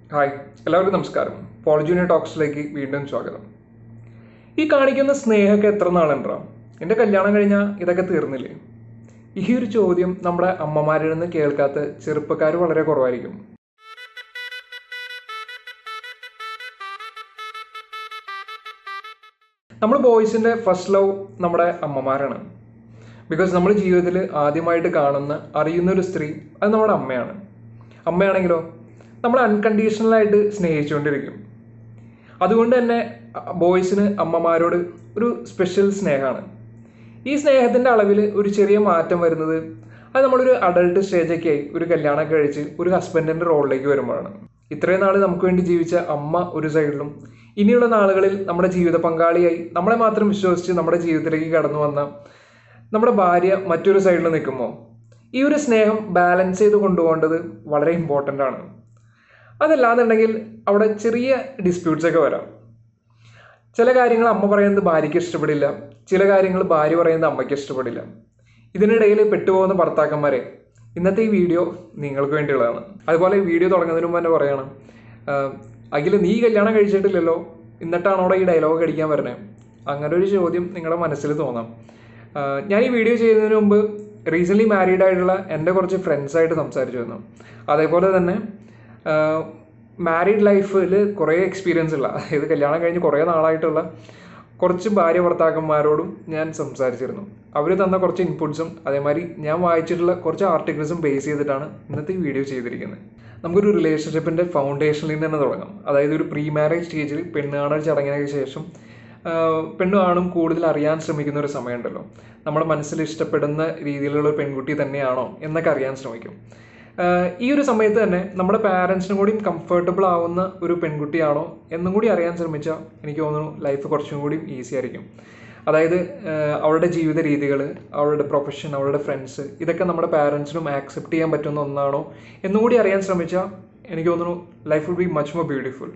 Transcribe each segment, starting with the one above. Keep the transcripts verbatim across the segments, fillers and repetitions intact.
Hi, എല്ലാവർക്കും നമസ്കാരം. Paul junior ടോക്സിലേക്ക് വീണ്ടും സ്വാഗതം. ഈ കാണിക്കുന്ന സ്നേഹമൊക്കെ എത്ര നാളുണ്ടാവും? എൻ്റെ കല്യാണം കഴിഞ്ഞാൽ ഇതൊക്കെ തീർന്നില്ലേ? ഈ ഒരു ചോദ്യം നമ്മുടെ അമ്മമാരിൽ നിന്ന് കേൾക്കാത്ത ചെറുപ്പക്കാർ വളരെ കുറവായിരിക്കും. നമ്മൾ ബോയ്സിൻ്റെ ഫസ്റ്റ് ലവ് നമ്മുടെ അമ്മമാരാണ്. ബിക്കോസ് നമ്മൾ ജീവിതത്തിൽ ആദ്യമായിട്ട് കാണുന്ന അറിയുന്ന ഒരു സ്ത്രീ അത് നമ്മുടെ അമ്മയാണ്. അമ്മയാണെങ്കിലോ നമ്മൾ അൺകണ്ടീഷണലായിട്ട് സ്നേഹിച്ചുകൊണ്ടിരിക്കും. അതുകൊണ്ട് തന്നെ ബോയ്സിന് അമ്മമാരോട് ഒരു സ്പെഷ്യൽ സ്നേഹമാണ്. ഈ സ്നേഹത്തിൻ്റെ അളവിൽ ഒരു ചെറിയ മാറ്റം വരുന്നത് അത് നമ്മളൊരു അഡൾട്ട് സ്റ്റേജൊക്കെ ആയി ഒരു കല്യാണം കഴിച്ച് ഒരു ഹസ്ബൻഡിൻ്റെ റോളിലേക്ക് വരുമ്പോഴാണ്. ഇത്രയും നാൾ നമുക്ക് വേണ്ടി ജീവിച്ച അമ്മ ഒരു സൈഡിലും ഇനിയുള്ള നാളുകളിൽ നമ്മുടെ ജീവിത പങ്കാളിയായി നമ്മളെ മാത്രം വിശ്വസിച്ച് നമ്മുടെ ജീവിതത്തിലേക്ക് കടന്നു വന്ന നമ്മുടെ ഭാര്യ മറ്റൊരു സൈഡിൽ നിൽക്കുമ്പോൾ ഈ ഒരു സ്നേഹം ബാലൻസ് ചെയ്ത് കൊണ്ടുപോകേണ്ടത് വളരെ ഇമ്പോർട്ടൻ്റ് ആണ്. അതല്ലാന്നുണ്ടെങ്കിൽ അവിടെ ചെറിയ ഡിസ്പ്യൂട്ട്സ് ഒക്കെ വരാം. ചില കാര്യങ്ങൾ അമ്മ പറയുന്നത് ഭാര്യയ്ക്ക് ഇഷ്ടപ്പെടില്ല, ചില കാര്യങ്ങൾ ഭാര്യ പറയുന്നത് അമ്മയ്ക്ക് ഇഷ്ടപ്പെടില്ല. ഇതിനിടയിൽ പെട്ടുപോകുന്ന ഭർത്താക്കന്മാരെ ഇന്നത്തെ ഈ വീഡിയോ നിങ്ങൾക്ക് വേണ്ടിയുള്ളതാണ്. അതുപോലെ ഈ വീഡിയോ തുടങ്ങുന്നതിന് മുമ്പ് തന്നെ പറയണം, അഖിൽ നീ കല്യാണം കഴിച്ചിട്ടില്ലല്ലോ, എന്നിട്ടാണ് അവിടെ ഈ ഡയലോഗ് അടിക്കാൻ വരുന്നത്. അങ്ങനെ ഒരു ചോദ്യം നിങ്ങളുടെ മനസ്സിൽ തോന്നാം. ഞാൻ ഈ വീഡിയോ ചെയ്യുന്നതിന് മുമ്പ് റീസെൻ്റ്ലി മാരീഡ് ആയിട്ടുള്ള എൻ്റെ കുറച്ച് ഫ്രണ്ട്സായിട്ട് സംസാരിച്ചു വന്നു. അതേപോലെ തന്നെ മാരീഡ് ലൈഫിൽ കുറേ എക്സ്പീരിയൻസ് ഉള്ള, അതായത് കല്യാണം കഴിഞ്ഞ് കുറേ നാളായിട്ടുള്ള കുറച്ച് ഭാര്യ ഭർത്താക്കന്മാരോടും ഞാൻ സംസാരിച്ചിരുന്നു. അവർ തന്ന കുറച്ച് ഇൻപുട്സും അതേമാതിരി ഞാൻ വായിച്ചിട്ടുള്ള കുറച്ച് ആർട്ടിക്കിൾസും ബേസ് ചെയ്തിട്ടാണ് ഇന്നത്തെ ഈ വീഡിയോ ചെയ്തിരിക്കുന്നത്. നമുക്കൊരു റിലേഷൻഷിപ്പിൻ്റെ ഫൗണ്ടേഷനിൽ നിന്ന് തന്നെ തുടങ്ങാം. അതായത് ഒരു പ്രീ മാരേജ് സ്റ്റേജിൽ പെണ്ണ് കാണൽ ചടങ്ങിനു ശേഷം പെണ്ണും ആണും കൂടുതൽ അറിയാൻ ശ്രമിക്കുന്ന ഒരു സമയമുണ്ടല്ലോ. നമ്മുടെ മനസ്സിൽ ഇഷ്ടപ്പെടുന്ന രീതിയിലുള്ള ഒരു പെൺകുട്ടി തന്നെയാണോ എന്നൊക്കെ അറിയാൻ ശ്രമിക്കും. ഈ ഒരു സമയത്ത് തന്നെ നമ്മുടെ പാരൻസിനും കൂടി കംഫർട്ടബിൾ ആവുന്ന ഒരു പെൺകുട്ടിയാണോ എന്നും കൂടി അറിയാൻ ശ്രമിച്ചാൽ എനിക്ക് തോന്നുന്നു ലൈഫ് കുറച്ചും കൂടി ഈസി ആയിരിക്കും. അതായത് അവളുടെ ജീവിത രീതികൾ, അവളുടെ പ്രൊഫഷൻ, അവളുടെ ഫ്രണ്ട്സ്, ഇതൊക്കെ നമ്മുടെ പാരൻസിനും ആക്സെപ്റ്റ് ചെയ്യാൻ പറ്റുന്ന ഒന്നാണോ എന്നും കൂടി അറിയാൻ ശ്രമിച്ചാൽ എനിക്ക് തോന്നുന്നു life will be much more beautiful.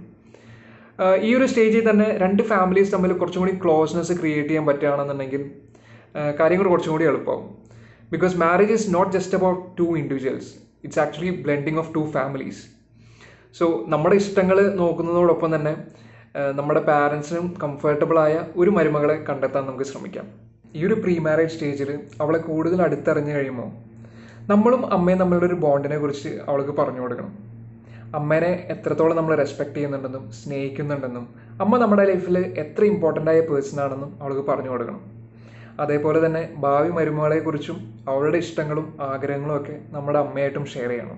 ഈ ഒരു സ്റ്റേജിൽ തന്നെ രണ്ട് ഫാമിലീസ് തമ്മിൽ കുറച്ചും കൂടി ക്ലോസ്നെസ് ക്രിയേറ്റ് ചെയ്യാൻ പറ്റുകയാണെന്നുണ്ടെങ്കിൽ കാര്യങ്ങൾ കുറച്ചും കൂടി എളുപ്പമാവും. Because marriage is not just about two individuals, it's actually blending of two families. So നമ്മുടെ ഇഷ്ടങ്ങൾ നോക്കുന്നതോടൊപ്പം തന്നെ നമ്മുടെ പാരൻസിനും കംഫർട്ടബിളായ ഒരു മരുമകളെ കണ്ടെത്താൻ നമുക്ക് ശ്രമിക്കാം. ഈ ഒരു പ്രീ മാരേജ് സ്റ്റേജിൽ അവളെ കൂടുതൽ അടുത്തറിഞ്ഞു കഴിയുമ്പോൾ നമ്മളും അമ്മയും തമ്മിലുള്ള ഒരു ബോണ്ടിനെ കുറിച്ച് അവൾക്ക് പറഞ്ഞു കൊടുക്കണം. അമ്മേനെ എത്രത്തോളം നമ്മൾ റെസ്പെക്റ്റ് ചെയ്യുന്നുണ്ടെന്നും സ്നേഹിക്കുന്നുണ്ടെന്നും അമ്മ നമ്മുടെ ലൈഫിൽ എത്ര ഇമ്പോർട്ടൻ്റ് ആയ പേഴ്സൺ ആണെന്നും അവൾക്ക് പറഞ്ഞു കൊടുക്കണം. അതേപോലെ തന്നെ ഭാവി മരുമകളെക്കുറിച്ചും അവളുടെ ഇഷ്ടങ്ങളും ആഗ്രഹങ്ങളും ഒക്കെ നമ്മുടെ അമ്മയായിട്ടും ഷെയർ ചെയ്യണം.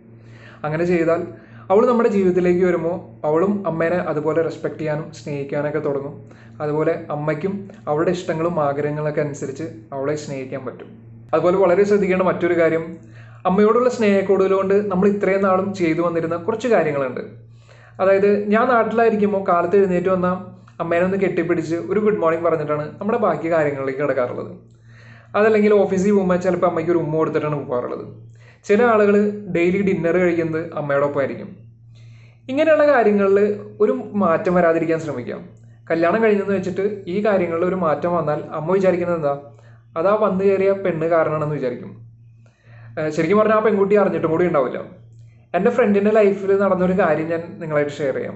അങ്ങനെ ചെയ്താൽ അവൾ നമ്മുടെ ജീവിതത്തിലേക്ക് വരുമ്പോൾ അവളും അമ്മേനെ അതുപോലെ റെസ്പെക്റ്റ് ചെയ്യാനും സ്നേഹിക്കാനൊക്കെ തുടങ്ങും. അതുപോലെ അമ്മയ്ക്കും അവളുടെ ഇഷ്ടങ്ങളും ആഗ്രഹങ്ങളൊക്കെ അനുസരിച്ച് അവളെ സ്നേഹിക്കാൻ പറ്റും. അതുപോലെ വളരെ ശ്രദ്ധിക്കേണ്ട മറ്റൊരു കാര്യം, അമ്മയോടുള്ള സ്നേഹക്കൂടുതൽ കൊണ്ട് നമ്മൾ ഇത്രയും നാളും ചെയ്തു വന്നിരുന്ന കുറച്ച് കാര്യങ്ങളുണ്ട്. അതായത് ഞാൻ നാട്ടിലായിരിക്കുമ്പോൾ കാലത്ത് എഴുന്നേറ്റ് വന്നാൽ അമ്മേനെ ഒന്ന് കെട്ടിപ്പിടിച്ച് ഒരു ഗുഡ് മോർണിംഗ് പറഞ്ഞിട്ടാണ് നമ്മുടെ ബാക്കി കാര്യങ്ങളിലേക്ക് കിടക്കാറുള്ളത്. അതല്ലെങ്കിൽ ഓഫീസിൽ പോകുമ്പോൾ ചിലപ്പോൾ അമ്മയ്ക്ക് ഒരു ഉമ്മ കൊടുത്തിട്ടാണ് പോകാറുള്ളത്. ചില ആളുകൾ ഡെയിലി ഡിന്നർ കഴിക്കുന്നത് അമ്മയോടൊപ്പം ആയിരിക്കും. ഇങ്ങനെയുള്ള കാര്യങ്ങളിൽ ഒരു മാറ്റം വരാതിരിക്കാൻ ശ്രമിക്കാം. കല്യാണം കഴിഞ്ഞെന്ന് വെച്ചിട്ട് ഈ കാര്യങ്ങളിൽ ഒരു മാറ്റം വന്നാൽ അമ്മ വിചാരിക്കുന്നത് എന്താ, അതാ വന്നു കയറിയ പെണ്ണ് കാരണമാണെന്ന് വിചാരിക്കും. ശരിക്കും പറഞ്ഞാൽ ആ പെൺകുട്ടി അറിഞ്ഞിട്ടും കൂടി ഉണ്ടാവില്ല. എൻ്റെ ഫ്രണ്ടിൻ്റെ ലൈഫിൽ നടന്നൊരു കാര്യം ഞാൻ നിങ്ങളായിട്ട് ഷെയർ ചെയ്യാം.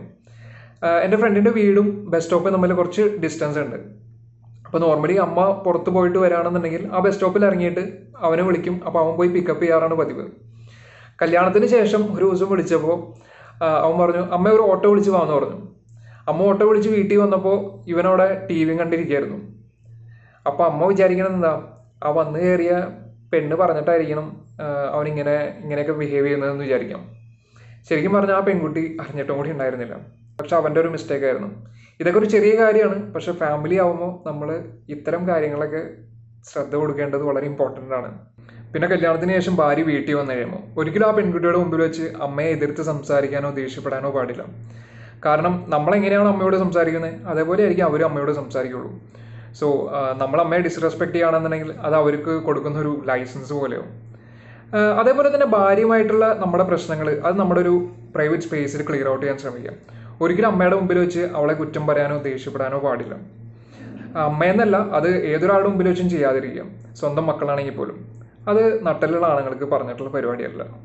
എൻ്റെ ഫ്രണ്ടിൻ്റെ വീടും ബസ് സ്റ്റോപ്പും തമ്മിൽ കുറച്ച് ഡിസ്റ്റൻസ് ഉണ്ട്. അപ്പോൾ നോർമലി അമ്മ പുറത്ത് പോയിട്ട് വരികയാണെന്നുണ്ടെങ്കിൽ ആ ബസ് സ്റ്റോപ്പിൽ ഇറങ്ങിയിട്ട് അവനെ വിളിക്കും. അപ്പോൾ അവൻ പോയി പിക്കപ്പ് ചെയ്യാറാണ് പതിവ്. കല്യാണത്തിന് ശേഷം ഒരു ദിവസം വിളിച്ചപ്പോൾ അവൻ പറഞ്ഞു, അമ്മ ഒരു ഓട്ടോ വിളിച്ച് വാന്ന് പറഞ്ഞു. അമ്മ ഓട്ടോ വിളിച്ച് വീട്ടിൽ വന്നപ്പോൾ ഇവനവിടെ ടി വിയും കണ്ടിരിക്കുകയായിരുന്നു. അപ്പോൾ അമ്മ വിചാരിക്കണത് എന്താ, ആ വന്ന് കയറിയ പെണ്ണ് പറഞ്ഞിട്ടായിരിക്കണം അവനിങ്ങനെ ഇങ്ങനെയൊക്കെ ബിഹേവ് ചെയ്യുന്നതെന്ന് വിചാരിക്കാം. ശരിക്കും പറഞ്ഞാൽ ആ പെൺകുട്ടി അറിഞ്ഞിട്ടും കൂടി ഉണ്ടായിരുന്നില്ല. പക്ഷെ അവൻ്റെ ഒരു മിസ്റ്റേക്ക് ആയിരുന്നു. ഇതൊക്കെ ഒരു ചെറിയ കാര്യമാണ്, പക്ഷെ ഫാമിലി ആവുമ്പോൾ നമ്മൾ ഇത്തരം കാര്യങ്ങളൊക്കെ ശ്രദ്ധ കൊടുക്കേണ്ടത് വളരെ ഇമ്പോർട്ടൻ്റ് ആണ്. പിന്നെ കല്യാണത്തിന് ശേഷം ഭാര്യ വീട്ടിൽ വന്നു കഴിയുമ്പോൾ ഒരിക്കലും ആ പെൺകുട്ടിയുടെ മുമ്പിൽ വെച്ച് അമ്മയെ എതിർത്ത് സംസാരിക്കാനോ ദേഷ്യപ്പെടാനോ പാടില്ല. കാരണം നമ്മളെങ്ങനെയാണ് അമ്മയോട് സംസാരിക്കുന്നത് അതേപോലെ ആയിരിക്കും അവരും അമ്മയോട് സംസാരിക്കുള്ളൂ. സോ നമ്മൾ അമ്മയെ ഡിസ്റെസ്പെക്ട് ചെയ്യുകയാണെന്നുണ്ടെങ്കിൽ അത് അവർക്ക് കൊടുക്കുന്ന ഒരു ലൈസൻസ് പോലെയോ. അതേപോലെ തന്നെ ഭാര്യയുമായിട്ടുള്ള നമ്മുടെ പ്രശ്നങ്ങൾ അത് നമ്മുടെ ഒരു പ്രൈവറ്റ് സ്പേസിൽ ക്ലിയർ ഔട്ട് ചെയ്യാൻ ശ്രമിക്കാം. ഒരിക്കലും അമ്മയുടെ മുമ്പിൽ വെച്ച് അവളെ കുറ്റം പറയാനോ ദേഷ്യപ്പെടാനോ പാടില്ല. അമ്മയെന്നല്ല, അത് ഏതൊരാളുടെ മുമ്പിൽ വെച്ചും ചെയ്യാതിരിക്കാം. സ്വന്തം മക്കളാണെങ്കിൽ പോലും അത് നട്ടലുള്ള ആണുങ്ങൾക്ക് പറഞ്ഞിട്ടുള്ള പരിപാടിയല്ല.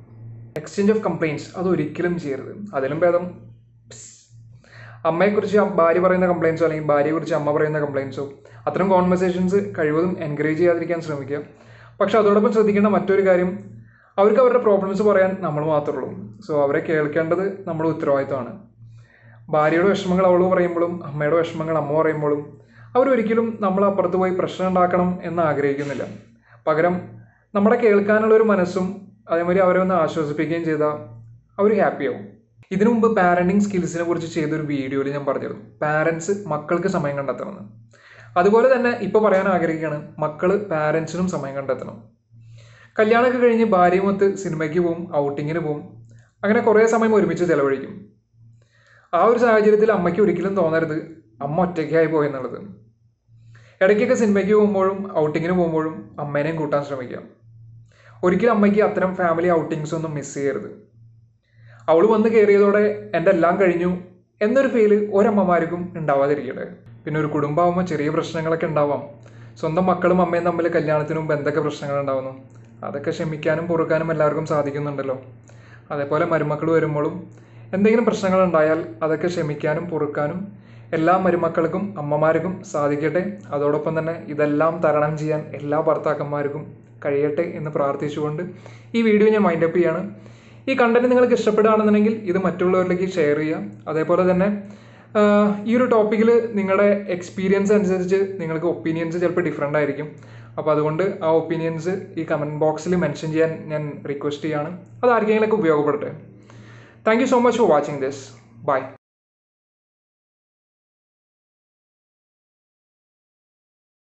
എക്സ്ചേഞ്ച് ഓഫ് കംപ്ലയിൻറ്റ്സ് അത് ഒരിക്കലും ചെയ്യരുത്. അതിലും ഭേദം അമ്മയെക്കുറിച്ച് ഭാര്യ പറയുന്ന കംപ്ലയിൻസോ അല്ലെങ്കിൽ ഭാര്യയെക്കുറിച്ച് അമ്മ പറയുന്ന കംപ്ലയിൻസോ അത്തരം കോൺവെർസേഷൻസ് കഴിവതും എൻകറേജ് ചെയ്യാതിരിക്കാൻ ശ്രമിക്കുക. പക്ഷെ അതോടൊപ്പം ശ്രദ്ധിക്കേണ്ട മറ്റൊരു കാര്യം, അവർക്ക് അവരുടെ പ്രോബ്ലംസ് പറയാൻ നമ്മൾ മാത്രമേ ഉള്ളൂ. സോ അവരെ കേൾക്കേണ്ടത് നമ്മുടെ ഉത്തരവാദിത്തമാണ്. ഭാര്യയുടെ വിഷമങ്ങൾ അവൾ പറയുമ്പോഴും അമ്മയുടെ വിഷമങ്ങൾ അമ്മ പറയുമ്പോഴും അവരൊരിക്കലും നമ്മൾ അപ്പുറത്ത് പോയി പ്രശ്നം ഉണ്ടാക്കണം എന്ന് ആഗ്രഹിക്കുന്നില്ല. പകരം നമ്മുടെ കേൾക്കാനുള്ള ഒരു മനസ്സും അതേമാതിരി അവരെ ഒന്ന് ആശ്വസിപ്പിക്കുകയും ചെയ്താൽ അവർ ഹാപ്പിയാവും. ഇതിനു മുമ്പ് പാരൻറ്റിങ് സ്കിൽസിനെ കുറിച്ച് ചെയ്തൊരു വീഡിയോയിൽ ഞാൻ പറഞ്ഞിരുന്നു പാരൻസ് മക്കൾക്ക് സമയം കണ്ടെത്തണമെന്ന്. അതുപോലെ തന്നെ ഇപ്പോൾ പറയാൻ ആഗ്രഹിക്കുകയാണ്, മക്കൾ പാരൻസിനും സമയം കണ്ടെത്തണം. കല്യാണമൊക്കെ കഴിഞ്ഞ് ഭാര്യയുമൊത്ത് സിനിമയ്ക്ക് പോവും, ഔട്ടിങ്ങിന് പോവും, അങ്ങനെ കുറേ സമയം ഒരുമിച്ച് ചിലവഴിക്കും. ആ ഒരു സാഹചര്യത്തിൽ അമ്മയ്ക്ക് ഒരിക്കലും തോന്നരുത് അമ്മ ഒറ്റയ്ക്കായി പോയെന്നുള്ളത്. ഇടയ്ക്കൊക്കെ സിനിമയ്ക്ക് പോകുമ്പോഴും ഔട്ടിങ്ങിന് പോകുമ്പോഴും അമ്മേനെയും കൂട്ടാൻ ശ്രമിക്കാം. ഒരിക്കലും അമ്മയ്ക്ക് അത്തരം ഫാമിലി ഔട്ടിങ്സ് ഒന്നും മിസ് ചെയ്യരുത്. അവൾ വന്ന് കയറിയതോടെ എൻ്റെ എല്ലാം കഴിഞ്ഞു എന്നൊരു ഫീല് ഒരമ്മമാർക്കും ഉണ്ടാവാതിരിക്കട്ടെ. പിന്നെ ഒരു കുടുംബമാകുമ്പോൾ ചെറിയ പ്രശ്നങ്ങളൊക്കെ ഉണ്ടാവാം. സ്വന്തം മക്കളും അമ്മയും തമ്മിൽ കല്യാണത്തിന് മുമ്പ് എന്തൊക്കെ പ്രശ്നങ്ങൾ ഉണ്ടാവുന്നു അതൊക്കെ ക്ഷമിക്കാനും പൊറുക്കാനും എല്ലാവർക്കും സാധിക്കുന്നുണ്ടല്ലോ. അതേപോലെ മരുമക്കൾ വരുമ്പോഴും എന്തെങ്കിലും പ്രശ്നങ്ങൾ ഉണ്ടായാൽ അതൊക്കെ ക്ഷമിക്കാനും പൊറുക്കാനും എല്ലാ മരുമക്കൾക്കും അമ്മമാർക്കും സാധിക്കട്ടെ. അതോടൊപ്പം തന്നെ ഇതെല്ലാം തരണം ചെയ്യാൻ എല്ലാ ഭർത്താക്കന്മാർക്കും കഴിയട്ടെ എന്ന് പ്രാർത്ഥിച്ചുകൊണ്ട് ഈ വീഡിയോ ഞാൻ വൈൻഡപ്പ് ചെയ്യാണ്. ഈ കണ്ടന്റ് നിങ്ങൾക്ക് ഇഷ്ടപ്പെടുകയാണെന്നുണ്ടെങ്കിൽ ഇത് മറ്റുള്ളവരിലേക്ക് ഷെയർ ചെയ്യാം. അതേപോലെ തന്നെ ഈ ഒരു ടോപ്പിക്കിൽ നിങ്ങളുടെ എക്സ്പീരിയൻസ് അനുസരിച്ച് നിങ്ങൾക്ക് ഒപ്പീനിയൻസ് ചിലപ്പോൾ ഡിഫറെൻ്റ് ആയിരിക്കും. അപ്പോൾ അതുകൊണ്ട് ആ ഒപ്പീനിയൻസ് ഈ കമൻറ്റ് ബോക്സിൽ മെൻഷൻ ചെയ്യാൻ ഞാൻ റിക്വസ്റ്റ് ചെയ്യാണ്. അത് ആർക്കെങ്കിലുമൊക്കെ ഉപയോഗപ്പെടട്ടെ. Thank you so much for watching this. By.